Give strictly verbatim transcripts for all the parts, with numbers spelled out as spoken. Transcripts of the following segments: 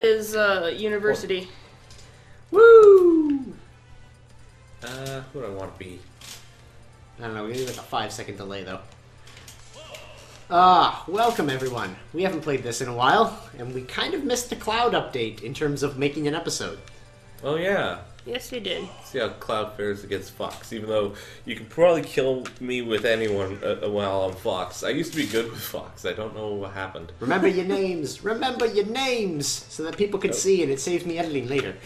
Is uh, university. Woo! Uh, who do I want to be? I don't know, we're gonna do like a five second delay though. Ah, welcome everyone. We haven't played this in a while, and we kind of missed the Cloud update in terms of making an episode. Oh yeah. Yes, we did. See how Cloud fares against Fox, even though you can probably kill me with anyone uh, while I'm Fox. I used to be good with Fox. I don't know what happened. Remember your names! Remember your names! So that people can Oh. see and it saves me editing later.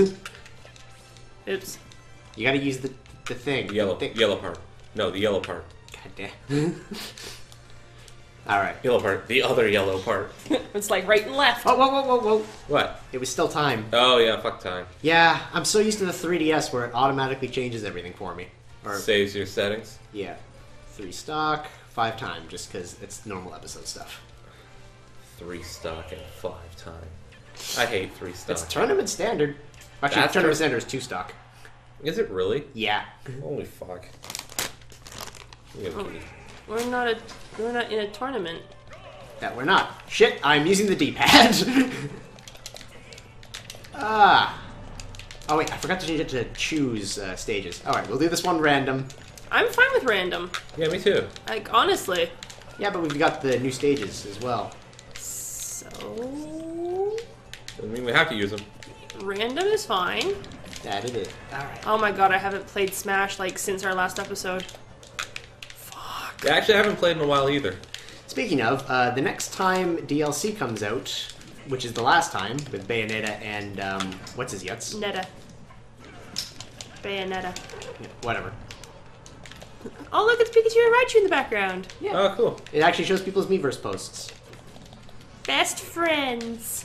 Oops. You gotta use the, the thing. The yellow, The thing. yellow part. No, the yellow part. God damn. Alright. Yellow part. The other yellow part. It's like right and left. Oh, whoa, whoa, whoa, whoa. What? It was still time. Oh yeah, fuck time. Yeah, I'm so used to the three D S where it automatically changes everything for me. Or, Saves your settings. yeah. Three stock, five time, just because it's normal episode stuff. Three stock and five time. I hate three stock. It's tournament standard. Actually, That's tournament true. standard is two stock. Is it really? Yeah. Holy fuck. You gotta keep- We're not a. We're not in a tournament. That we're not. Shit, I'm using the D-pad. ah. Oh wait, I forgot to change it to choose uh, stages. Alright, we'll do this one random. I'm fine with random. Yeah, me too. Like honestly. Yeah, but we've got the new stages as well. So Doesn't mean we have to use them. random is fine. That it is. Alright. Oh my god, I haven't played Smash like since our last episode. Yeah, actually, I haven't played in a while either. Speaking of, uh, the next time D L C comes out, which is the last time, with Bayonetta and, um, what's his yuts? Netta. Bayonetta. Yeah, whatever. Oh look, it's Pikachu and Raichu in the background. Yeah. Oh, cool. It actually shows people's Miiverse posts. Best friends.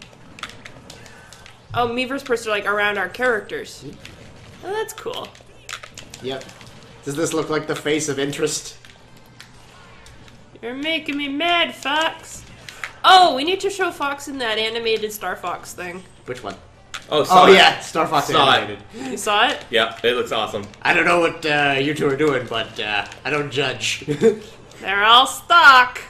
Oh, Miiverse posts are like around our characters. Oh, that's cool. Yep. Does this look like the face of interest? You're making me mad, Fox. Oh, we need to show Fox in that animated Star Fox thing. Which one? Oh, saw Oh it. yeah, Star Fox Saw it. animated. You saw it? Yeah, it looks awesome. I don't know what uh, you two are doing, but uh, I don't judge. They're all stock.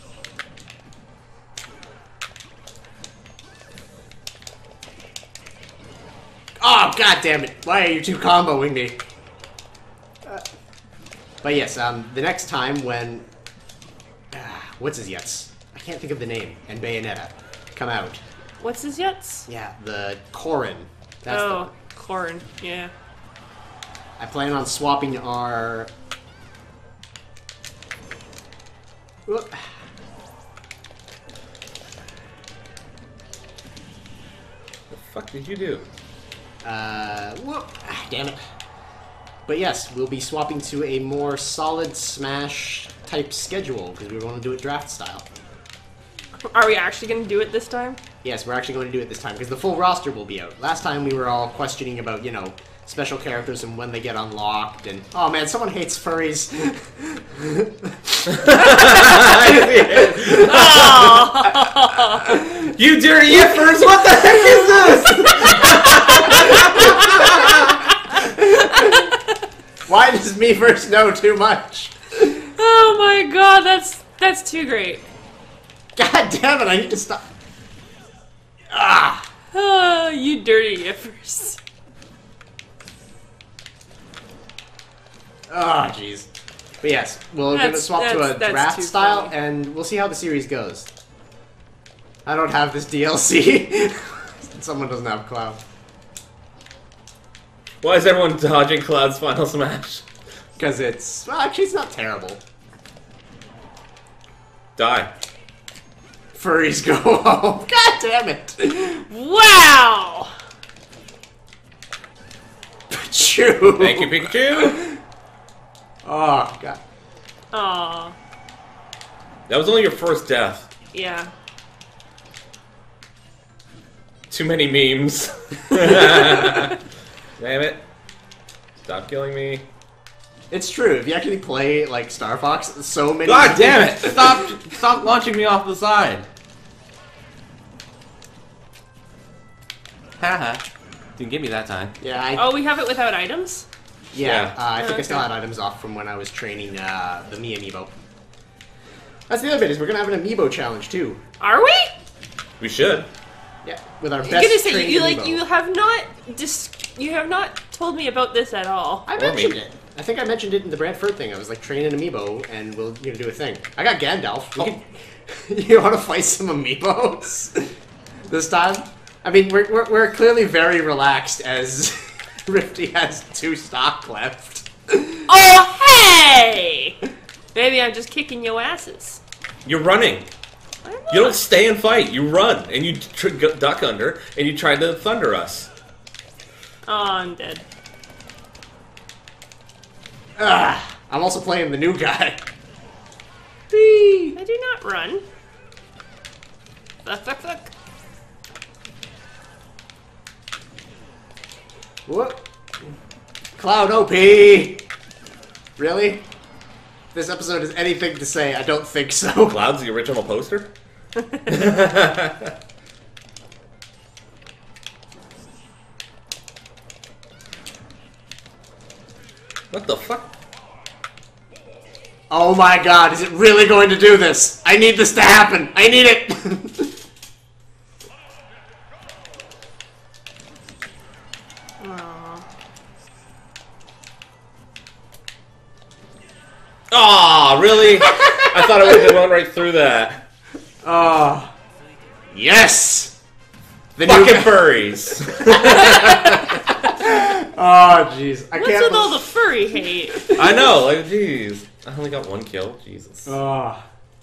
Oh, god damn it. Why are you two comboing me? Uh, but yes, um, the next time when... Uh, what's his yuts? I can't think of the name. And Bayonetta come out. What's his yuts? Yeah, the Corrin. That's the oh, one. corn. Yeah. I plan on swapping our... Whoop. The fuck did you do? Uh, whoop. Ah, damn it. But yes, we'll be swapping to a more solid Smash type schedule because we want to do it draft style. Are we actually going to do it this time? Yes, we're actually going to do it this time because the full roster will be out. Last time we were all questioning about, you know, special characters and when they get unlocked and... Oh man, someone hates furries. You dirty yiffers! What the heck is this? Why does Miiverse know too much? Oh my god, that's that's too great. God damn it, I need to stop. Ah! Oh, you dirty yiffers. Oh, jeez. But yes, we're going to That's- swap to that's- a that's draft too style, funny. and we'll see how the series goes. I don't have this D L C. Someone doesn't have Cloud. Why is everyone dodging Cloud's Final Smash? Because it's... Well, actually, it's not terrible. Die. Furries go home. God damn it. Wow! Pikachu. Thank you, Pikachu! Oh, God. Aw. That was only your first death. Yeah. Too many memes. Damn it. Stop killing me. It's true. If you actually play, like, Star Fox, so many... God damn it! Stop! Stop launching me off the side. Haha. Didn't get me that time. Yeah, I... Oh, we have it without items? Yeah, Yeah. Uh, I think I still Okay. had items off from when I was training uh, the Mii Amiibo. That's the other bit, is we're gonna have an Amiibo challenge, too. Are we? We should. Yeah, with our I'm best gonna say trained you like amiibo. you have not dis- you have not told me about this at all. I Or mentioned me. it. I think I mentioned it in the Brantford thing. I was like, train an amiibo, and we'll you know, do a thing. I got Gandalf. We Oh. can, you want to fight some amiibos this time? I mean, we're, we're, we're clearly very relaxed as Rifty has two stock left. Oh hey! Maybe I'm just kicking your asses. You're running. I'm You not. don't stay and fight. You run and you tr- duck under and you try to thunder us. Oh, I'm dead. Ah, I'm also playing the new guy. Whee! I do not run. Fuck, fuck, fuck. What? Cloud O P! Really? This episode is anything to say, I don't think so. Cloud's the original poster? What the fuck? Oh my god, is it really going to do this? I need this to happen! I need it! Aw. Aw, really? I thought I would have run right through that. Oh. Yes! The Fucking guy- furries. Oh, jeez. I What's can't with all bel- the furry hate? I know, like, jeez. I only got one kill. Jesus. Oh.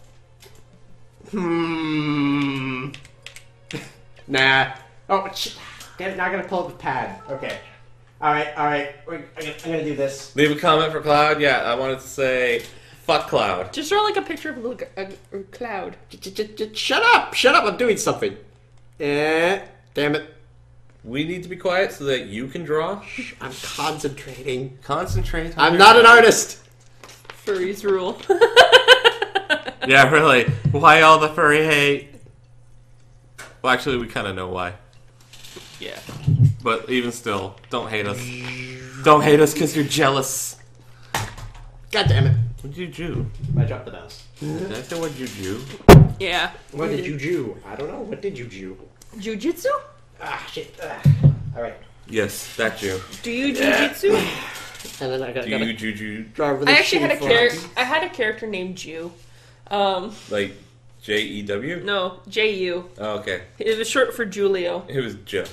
Hmm. Nah. Oh, shit. Damn it, now I gotta pull up the pad. Okay. Alright, alright. I'm gonna do this. Leave a comment for Cloud. Yeah, I wanted to say, fuck Cloud. Just draw like a picture of a little g- a, a cloud. Shut up! Shut up! I'm doing something. Eh. Damn it. We need to be quiet so that you can draw. I'm concentrating. Concentrate. on I'm your- not an artist. Furries rule. Yeah, really. Why all the furry hate? Well, actually, we kind of know why. Yeah. But even still, don't hate us. Don't hate us because you're jealous. God damn it. What did you do? I dropped the mouse. Did I say what did you do? Yeah. What did you do? I don't know. What did you do? Jujitsu? Ah, shit. Ah. Alright. Yes, that you. Do you jujitsu? And then I got, Do got you juju draw really I actually had a shitty character. fonts. I had a character named Jew. Um, like J E W? no, J U. Oh, okay. It was short for Julio. It was J.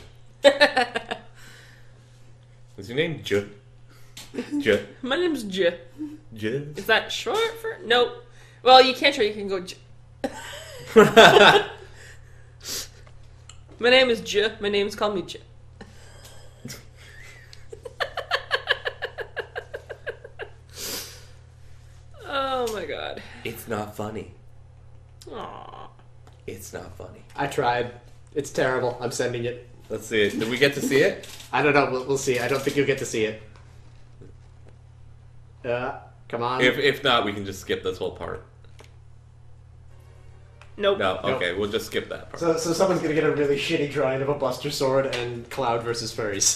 Is your name J? J. My name's J. J. Is that short for? Nope. Well, you can't try. You can go. J. My name is J. My name's called me J. Oh my god. It's not funny. Aww. It's not funny. I tried. It's terrible. I'm sending it. Let's see it. Did we get to see it? I don't know. We'll, we'll see. I don't think you'll get to see it. Uh, come on. If if not, we can just skip this whole part. Nope. No, okay, we'll just skip that part. So, so someone's gonna get a really shitty drawing of a Buster Sword and Cloud versus furries.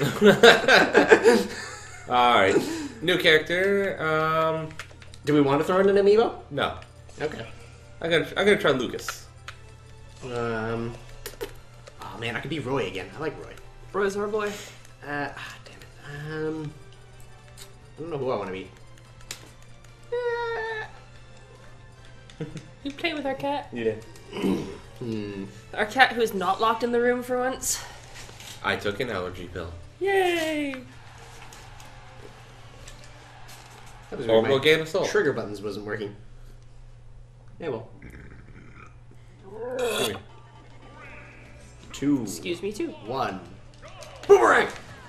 Alright. New character. Um Do we want to throw in an amiibo? no. Okay. I'm gonna I'm gonna try Lucas. Um. Oh man, I could be Roy again. I like Roy. Roy's our boy. Uh, ah, damn it. Um. I don't know who I want to be. You play with our cat? Yeah. Hmm. Our cat who is not locked in the room for once. I took an allergy pill. Yay! That was weird. Orbital My Game Assault. trigger buttons wasn't working. Yeah, well. Give me. Two. Excuse me too. One. Boomerang!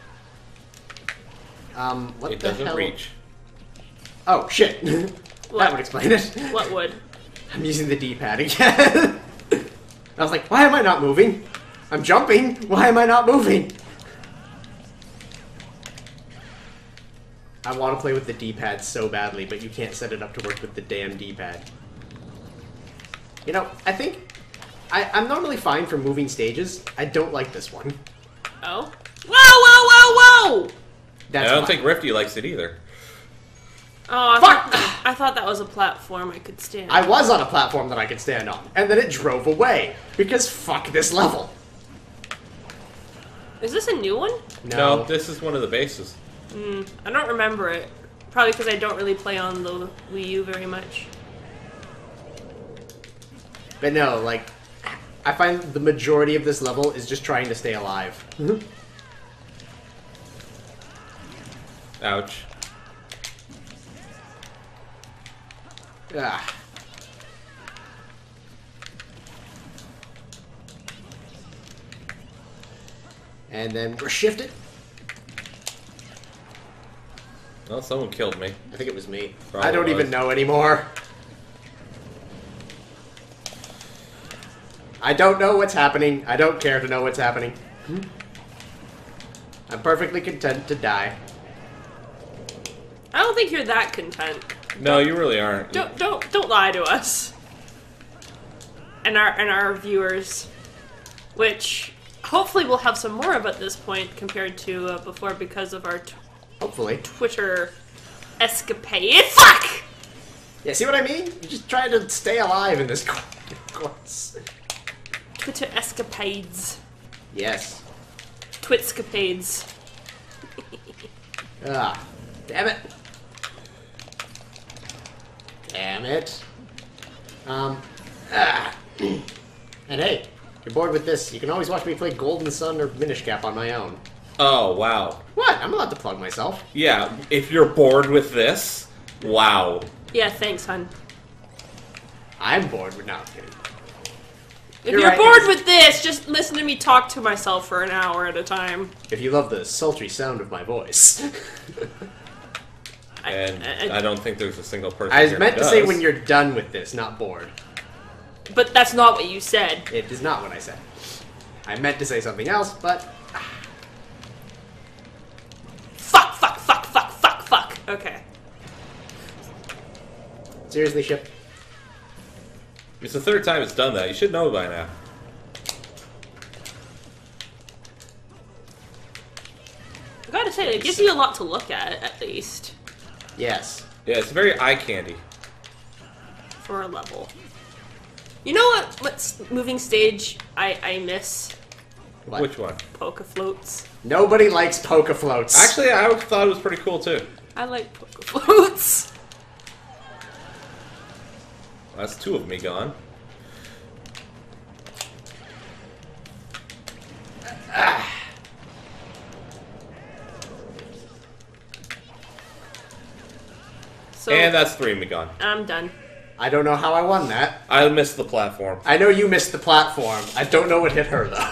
Um, what It the doesn't hell? reach. Oh, shit. That What? would explain it. What would? I'm using the D-pad again. I was like, why am I not moving? I'm jumping. Why am I not moving? I want to play with the D-pad so badly, but you can't set it up to work with the damn D-pad. You know, I think... I, I'm normally fine for moving stages. I don't like this one. Oh. Whoa, whoa, whoa, whoa! That's I don't why. think Rifty likes it either. Oh, I Fuck! Thought, I thought that was a platform I could stand. I was on a platform that I could stand on, and then it drove away. Because fuck this level. Is this a new one? No, this is one of the bases. Mm, I don't remember it. Probably because I don't really play on the Wii U very much. But no, like, I find the majority of this level is just trying to stay alive. Ouch. Ah. And then we're shifted. Well, someone killed me. I think it was me. Probably I don't was. even know anymore. I don't know what's happening. I don't care to know what's happening. I'm perfectly content to die. I don't think you're that content. No, you really aren't. Don't don't don't lie to us. And our and our viewers, which hopefully we'll have some more of at this point compared to uh, before because of our t Hopefully. Twitter escapade. Fuck! Yeah, see what I mean? You're just trying to stay alive in this course. Twitter escapades. Yes. Twitscapades. Ah, damn it. Damn it. Um, ah. And hey, if you're bored with this, you can always watch me play Golden Sun or Minish Cap on my own. Oh, wow. What? I'm allowed to plug myself. Yeah, if you're bored with this, wow. Yeah, thanks, hun. I'm bored with... No, I'm kidding. If You're you're, right, bored it's- with this, just listen to me talk to myself for an hour at a time. If you love the sultry sound of my voice. I, And I- I don't think there's a single person I was here meant who to say does. when you're done with this, not bored. but that's not what you said. It is not what I said. I meant to say something else, but... Fuck, fuck, fuck, fuck, fuck, fuck. Okay. Seriously, Ship? It's the third time it's done that. You should know by now. I gotta say, it gives you a lot to look at, at least, Yes. Yeah, it's very eye candy. for a level. You know what? What's moving stage I, I miss? What? Which one? Poke floats. Nobody likes poke floats. Actually, I thought it was pretty cool too. I like poke floats. That's two of me gone. So And that's three of me gone. I'm done. I don't know how I won that. I missed the platform. I know you missed the platform. I don't know what hit her, though.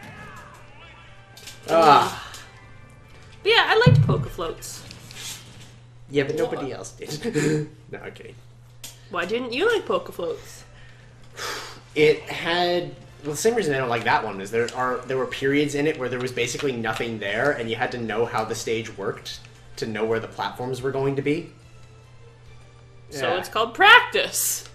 Ah. But yeah, I liked poke floats. Yeah, but nobody else did. No, okay. Why didn't you like poke floats? It had... Well, the same reason I don't like that one is there are there were periods in it where there was basically nothing there, and you had to know how the stage worked to know where the platforms were going to be. So Yeah. it's called practice.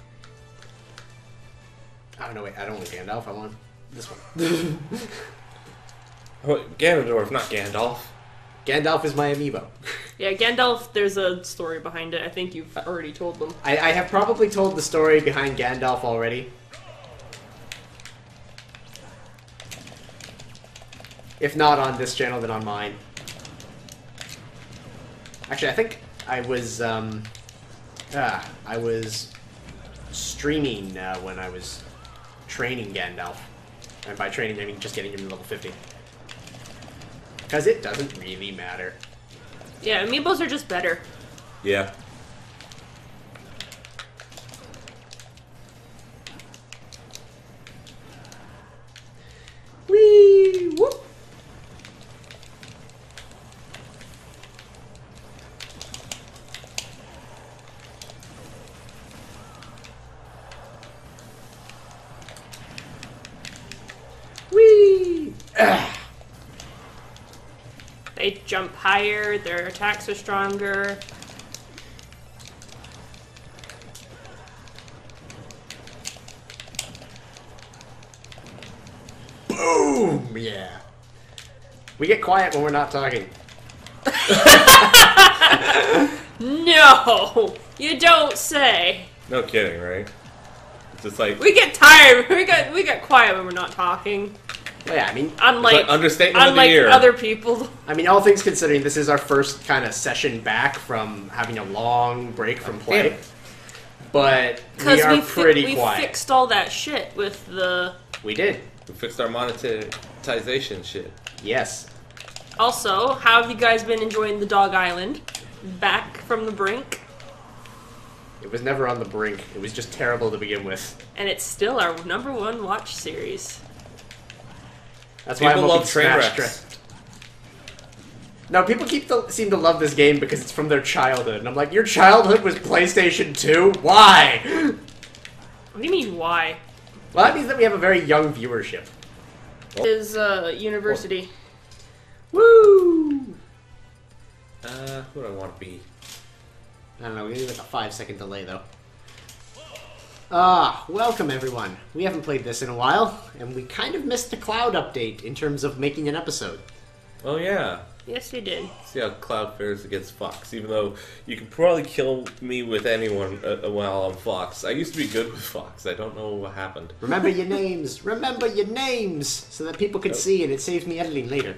Oh, no, wait. I don't want Gandalf. I want this one. Oh, Ganondorf, not Gandalf. Gandalf is my amiibo. Yeah, Gandalf, there's a story behind it. I think you've already told them. I, I have probably told the story behind Gandalf already. If not on this channel, then on mine. Actually, I think I was, um... Ah, I was streaming uh, when I was training Gandalf. And by training, I mean just getting him to level fifty. Because it doesn't really matter. Yeah, amiibos are just better. Yeah. Whee! Whoop! Whee! Ah. They jump higher, their attacks are stronger. Boom! Yeah. We get quiet when we're not talking. No! You don't say. No kidding, right? It's just like, We get tired. We get we get quiet when we're not talking. Well, yeah, I mean, Unlike like understatement of the unlike year. other people. I mean, all things considering, this is our first kind of session back from having a long break from play. Yeah. But Because we are we, fi- pretty we quiet. fixed all that shit with the. We did. We fixed our monetization shit. Yes. Also, how have you guys been enjoying the Dog Island? Back from the brink, It was never on the brink. It was just terrible to begin with. and it's still our number one watch series. That's why I'm People hoping love train Smash wrecks. Tra- No, people keep to, seem to love this game because it's from their childhood. And I'm like, your childhood was PlayStation two? Why? What do you mean, why? Well, that means that we have a very young viewership. Is uh, university. Woo! Uh, who do I want to be? I don't know, we need like a five second delay though. Ah, welcome everyone. We haven't played this in a while, and we kind of missed the Cloud update in terms of making an episode. Oh yeah. Yes, you did. See how Cloud fares against Fox, even though you can probably kill me with anyone uh, while I'm Fox. I used to be good with Fox. I don't know what happened. Remember your names! Remember your names! So that people can see and it saves me editing later.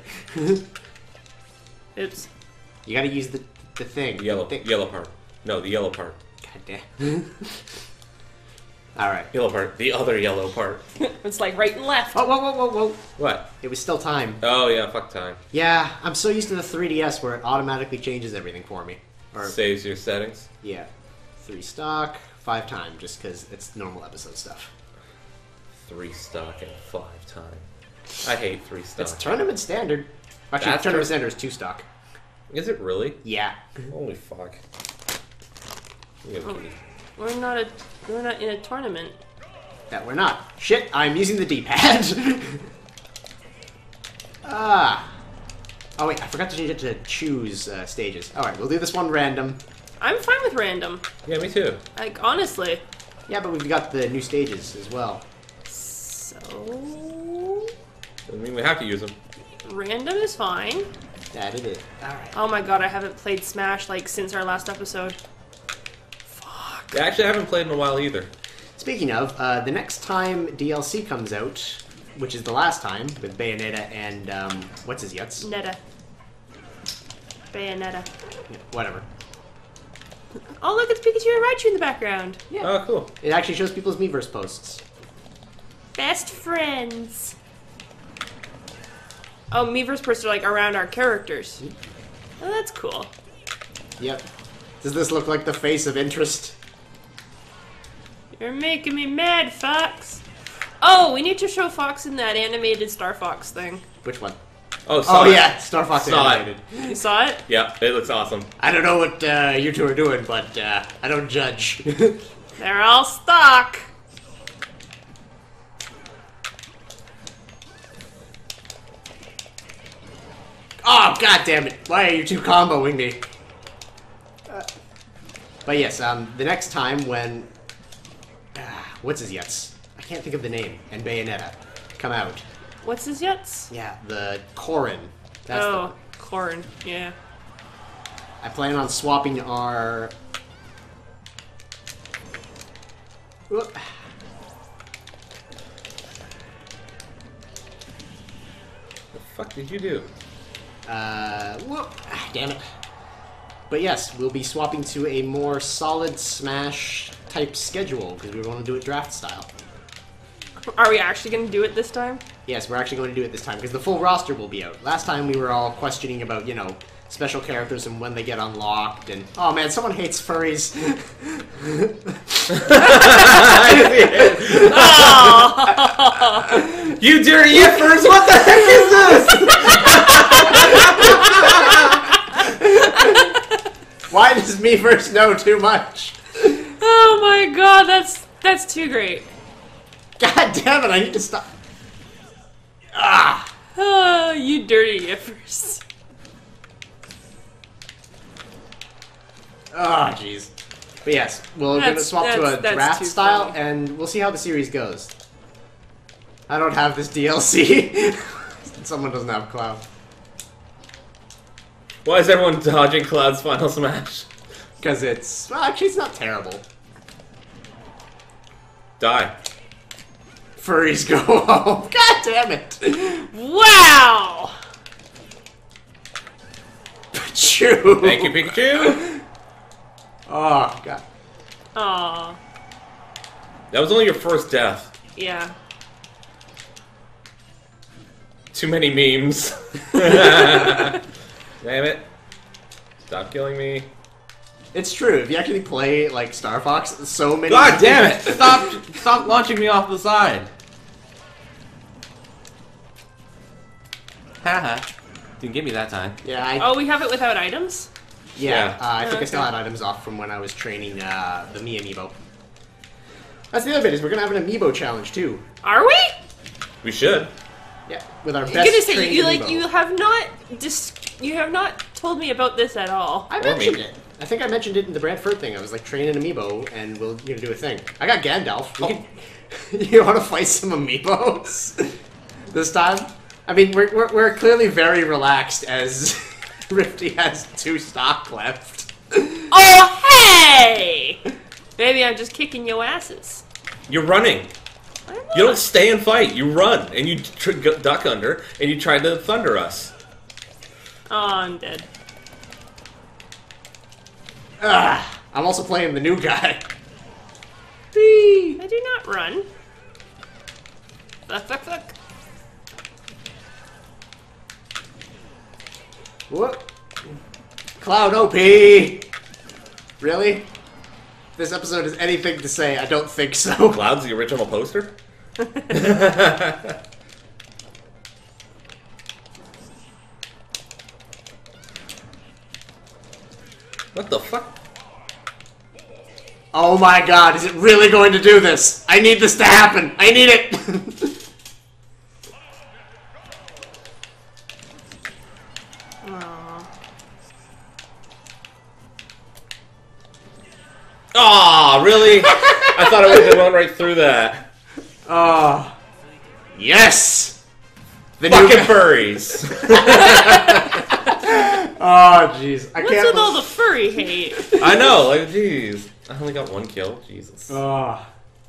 Oops. You gotta use the, the thing. The yellow, Thing. yellow part. No, the yellow part. God damn. Alright. Yellow part. The other yellow part. It's like right and left. Whoa, whoa, whoa, whoa, whoa. What? It was still time. Oh yeah, fuck time. Yeah, I'm so used to the three D S where it automatically changes everything for me. Or, Saves your settings. yeah. Three stock, five time, just because it's normal episode stuff. Three stock and five time. I hate three stock. It's tournament standard. Actually, That's tournament true. standard is two stock. Is it really? Yeah. Holy fuck. You gotta be- We're not a we're not in a tournament. That we're not. Shit, I'm using the D-pad. ah. Oh wait, I forgot to change it to choose uh, stages. Alright, we'll do this one random. I'm fine with random. Yeah, me too. Like honestly. Yeah, but we've got the new stages as well. So Doesn't mean we have to use them. random is fine. That it is. Alright. Oh my god, I haven't played Smash like since our last episode. Yeah, actually, I haven't played in a while either. Speaking of, uh, the next time D L C comes out, which is the last time, with Bayonetta and, um, what's his yuts? Netta. Bayonetta. Yeah, whatever. Oh look, it's Pikachu and Raichu in the background. Yeah. Oh, cool. It actually shows people's Miiverse posts. Best friends. Oh, Miiverse posts are like around our characters. Oh, that's cool. Yep. Does this look like the face of interest? You're making me mad, Fox. Oh, we need to show Fox in that animated Star Fox thing. Which one? Oh, saw Oh it. yeah, Star Fox Saw it. animated. You saw it? Yeah, it looks awesome. I don't know what uh, you two are doing, but uh, I don't judge. They're all stock. Oh, god damn it. Why are you two comboing me? Uh, but yes, um, the next time when... Uh, what's his yuts? I can't think of the name. And Bayonetta come out. What's his yuts? Yeah, the Corrin. That's the oh, one. corn. Yeah. I plan on swapping our... Whoop. The fuck did you do? Uh, whoop. Ah, damn it. But yes, we'll be swapping to a more solid Smash type schedule because we want to do it draft style. Are we actually going to do it this time? Yes, we're actually going to do it this time because the full roster will be out. Last time we were all questioning about, you know, special characters and when they get unlocked and... Oh man, someone hates furries. You dirty yiffers! What the heck is this? Why does Miiverse know too much? Oh my god, that's that's too great. God damn it, I need to stop. Ah! Oh, you dirty yiffers. Oh, jeez. But yes, we're going to That's- swap to that's- a that's draft too style, funny. and we'll see how the series goes. I don't have this D L C. Someone doesn't have Cloud. Why is everyone dodging Cloud's Final Smash? Because it's... Well, actually, it's not terrible. Die. Furries go home. God God damn it! Wow! Pikachu! Thank you, Pikachu! Oh, God. Aw. That was only your first death. Yeah. Too many memes. Damn it. Stop killing me. It's true. If you actually play, like, Star Fox, so many... God damn it! Stop! Stop launching me off the side. Haha. Didn't get me that time. Yeah, I... Oh, we have it without items? Yeah, Yeah. Uh, I think I Okay. still had items off from when I was training uh, the Mii Amiibo. That's the other bit, is we're gonna have an Amiibo challenge, too. Are we? We should. Yeah, with our I'm best gonna say trained you like Amiibo. you have not dis- you have not told me about this at all. I Or mentioned me. it. I think I mentioned it in the Brad Furt thing. I was like training Amiibo, and we'll you know do a thing. I got Gandalf. We Oh. could, you want to fight some Amiibos this time? I mean, we're, we're we're clearly very relaxed as Rifty has two stock left. Oh hey! Maybe I'm just kicking your asses. You're running. I'm You not. don't stay and fight. You run, and you tr- g- duck under, and you try to thunder us. Oh, I'm dead. Ah, I'm also playing the new guy. Whee! I do not run. Fuck, fuck, fuck. What? Cloud O P! Really? If this episode is anything to say, I don't think so. Cloud's the original poster? What the fuck? Oh my god, is it really going to do this? I need this to happen! I need it! Aw. Aw, really? I thought I would have gone right through that. Oh. Yes! The Fucking guy- furries. Oh, jeez. I What's can't. with all bel- the furry hate? I know, like, jeez. I only got one kill. Jesus. Oh.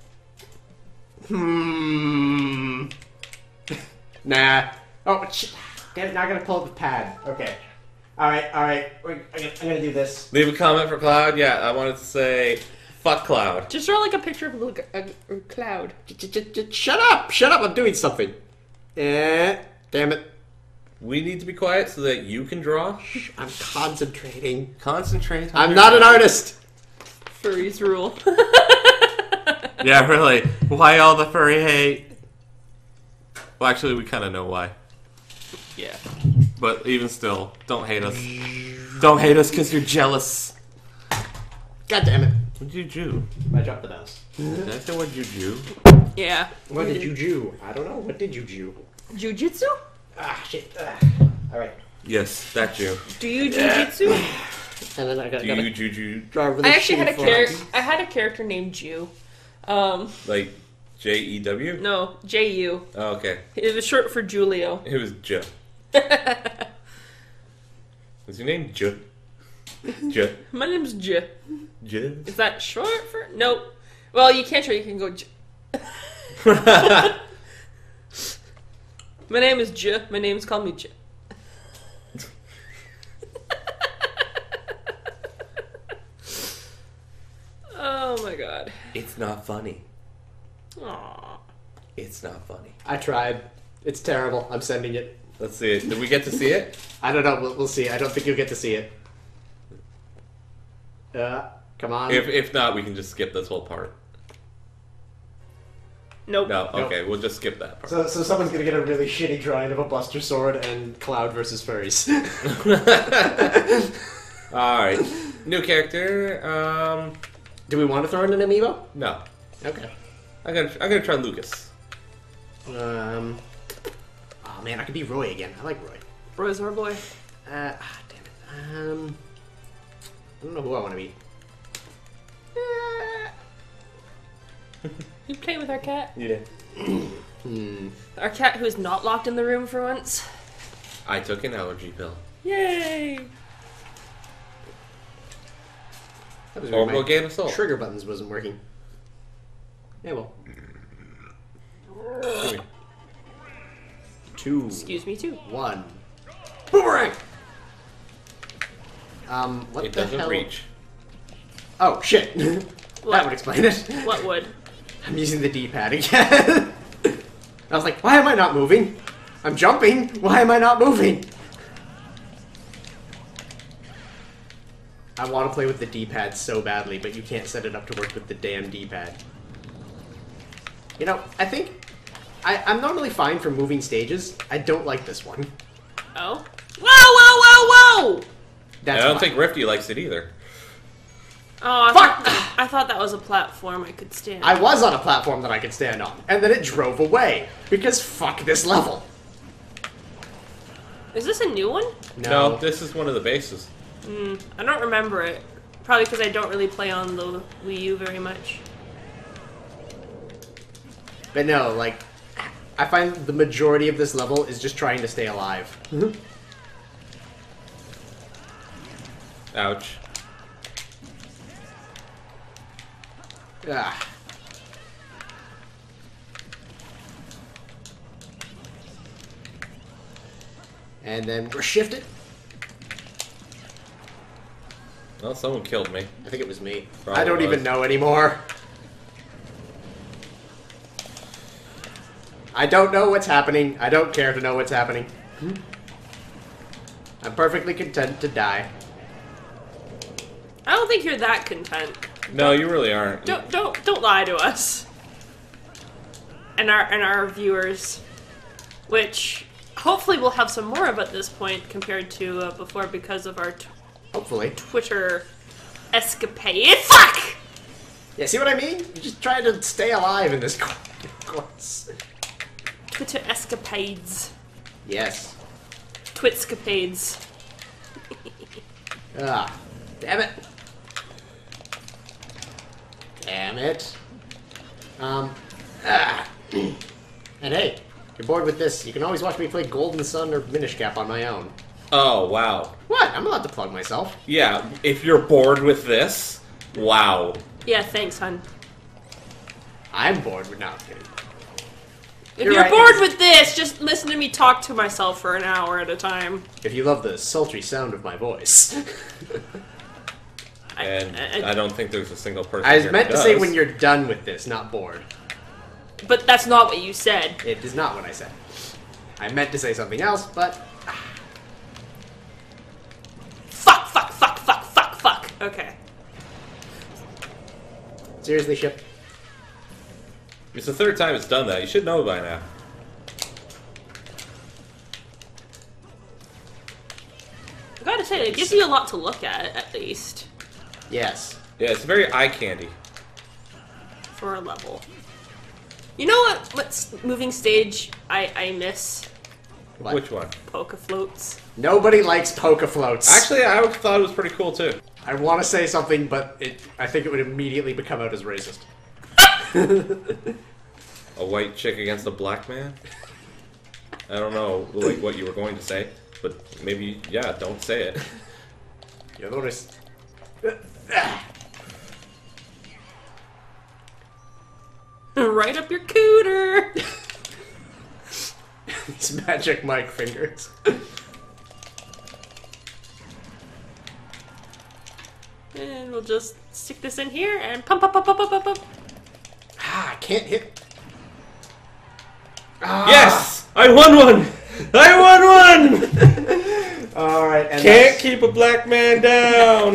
Hmm. Nah. Oh, shit. Damn it, now I gotta pull up the pad. Okay. Alright, alright. I'm gonna, I'm gonna do this. Leave a comment for Cloud. Yeah, I wanted to say, fuck Cloud. Just draw like a picture of a little g- a, a cloud. J- j- j- j- Shut up! Shut up! I'm doing something. Eh. Damn it. We need to be quiet so that you can draw. I'm concentrating. Concentrate. on I'm your- not an artist. Furries rule. Yeah, really. Why all the furry hate? Well, actually, we kind of know why. Yeah. But even still, don't hate us. Don't hate us because you're jealous. God damn it. What'd you do? I dropped the mouse. Did I say what'd you do? Yeah. What did you do? I don't know. What did you do? Jujitsu? Ah, shit. Ah. Alright. Yes, that you. Do you jujitsu? And then I got, Do gotta you juju drive with I this actually had a shitty character. front. I had a character named Jew. Um, like J E W? no, J U. Oh, okay. It was short for Julio. It was J. Was your name J? J. My name's J. J. Is that short for? Nope. Well, you can't try. You can go. J. My name is J. My name's called me J. Oh my god. It's not funny. Aww. It's not funny. I tried. It's terrible. I'm sending it. Let's see it. Did we get to see it? I don't know. We'll, we'll see. I don't think you'll get to see it. Uh, come on. If if not, we can just skip this whole part. Nope. No, Nope. okay, we'll just skip that part. So, so someone's gonna get a really shitty drawing of a Buster Sword and Cloud versus furries. Alright. New character. Um Do we want to throw in an amiibo? no. Okay. I'm gonna I'm gonna try Lucas. Um. Oh man, I could be Roy again. I like Roy. Roy's our boy. Uh, ah, damn it. Um. I don't know who I want to be. You play with our cat? Yeah. Hmm. Our cat who is not locked in the room for once. I took an allergy pill. Yay! That was weird. Orbital My Game Assault. trigger buttons wasn't working. Yeah, well. Come here. two, Excuse me too. one. Boomerang! Um, what It the doesn't hell? reach. Oh, shit. That What? would explain it. What would? I'm using the D-pad again. I was like, why am I not moving? I'm jumping. Why am I not moving? I want to play with the D-pad so badly, but you can't set it up to work with the damn D-pad. You know, I think... I, I'm normally fine for moving stages. I don't like this one. Oh. Whoa! Whoa! Whoa! Whoa! That's I don't why. think Rifty likes it either. Oh, I Fuck! thought, I thought that was a platform I could stand. I was on a platform that I could stand on, and then it drove away. Because fuck this level. Is this a new one? No, this is one of the bases. Mm, I don't remember it. Probably because I don't really play on the Wii U very much. But no, like, I find the majority of this level is just trying to stay alive. Ouch. Ah. And then we're shifted. Well, someone killed me. I think it was me. Probably I don't was. even know anymore. I don't know what's happening. I don't care to know what's happening. I'm perfectly content to die. I don't think you're that content. No, you really aren't. Don't don't don't lie to us. And our and our viewers, which hopefully we'll have some more of at this point compared to uh, before because of our t Hopefully. Twitter escapade. Fuck! Yeah, see what I mean? You're just trying to stay alive in this course. Twitter escapades. Yes. Twitscapades. Ah. Damn it. Damn it. Um. Ah. And hey, if you're bored with this, you can always watch me play Golden Sun or Minish Cap on my own. Oh, wow. What? I'm allowed to plug myself. Yeah, if you're bored with this, wow. Yeah, thanks, hun. I'm bored with now. Kidding. If You're you're, right, bored it's- with this, just listen to me talk to myself for an hour at a time. If you love the sultry sound of my voice. I, And I- I don't think there's a single person I was here meant who to say does. when you're done with this, not bored. but that's not what you said. It is not what I said. I meant to say something else, but Fuck, fuck, fuck, fuck, fuck, fuck. Okay. seriously, Ship. It's the third time it's done that. You should know by now. I gotta say, it gives you a lot to look at, at least, Yes. Yeah, it's very eye candy. for a level. You know what? What's moving stage I, I miss? What? Which one? Poke floats. Nobody likes poke floats. Actually, I thought it was pretty cool too. I want to say something, but it, I think it would immediately become out as racist. A white chick against a black man? I don't know, like what you were going to say, but maybe, yeah, don't say it. You'll notice. Right up your cooter. These magic mic fingers. And we'll just stick this in here and pump, pump, pump, pump, pump, pump, pump. Ah, I can't hit. Ah. Yes! I won one! I won one! All right. And Can't keep a black man down!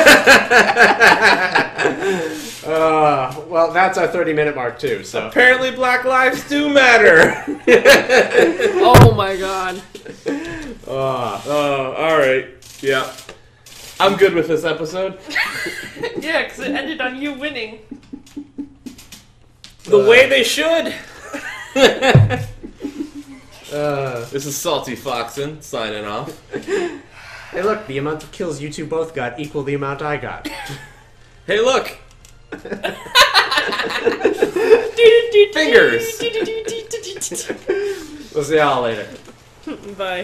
Uh, well, that's our thirty-minute mark too. So Apparently black lives do matter! Oh my god. uh, Oh, alright. Yeah. I'm good with this episode. Yeah, because it ended on you winning. The way they should! uh, This is Salty Foxen signing off. hey, look, the amount of kills you two both got equal the amount I got. Hey, look! Fingers. We'll see y'all later. Bye.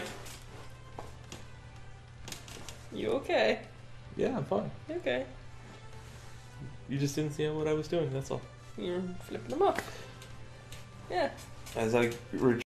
You okay? Yeah, I'm fine. Okay. You just didn't see what I was doing, that's all. You're flipping them off. Yeah. As I re-